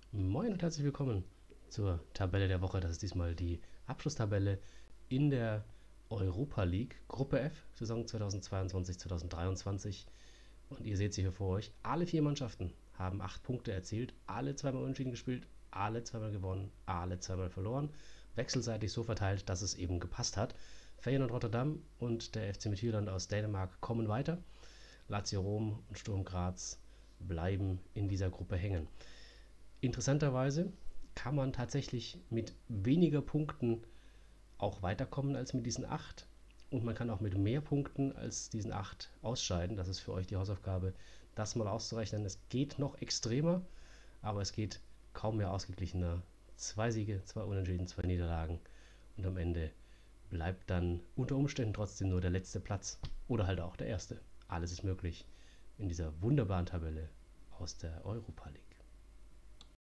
Moin und herzlich willkommen zur Tabelle der Woche. Das ist diesmal die Abschlusstabelle in der Europa League, Gruppe F, Saison 2022/2023. Und ihr seht sie hier vor euch. Alle 4 Mannschaften haben 8 Punkte erzielt, alle zweimal unentschieden gespielt, alle zweimal gewonnen, alle zweimal verloren. Wechselseitig so verteilt, dass es eben gepasst hat. Feyenoord Rotterdam und der FC Midtjylland aus Dänemark kommen weiter. Lazio Rom und Sturm Graz bleiben in dieser Gruppe hängen. Interessanterweise kann man tatsächlich mit weniger Punkten auch weiterkommen als mit diesen 8. Und man kann auch mit mehr Punkten als diesen 8 ausscheiden. Das ist für euch die Hausaufgabe, das mal auszurechnen. Es geht noch extremer, aber es geht kaum mehr ausgeglichener. 2 Siege, 2 Unentschieden, 2 Niederlagen. Und am Ende bleibt dann unter Umständen trotzdem nur der letzte Platz. Oder halt auch der erste. Alles ist möglich in dieser wunderbaren Tabelle aus der Europa League.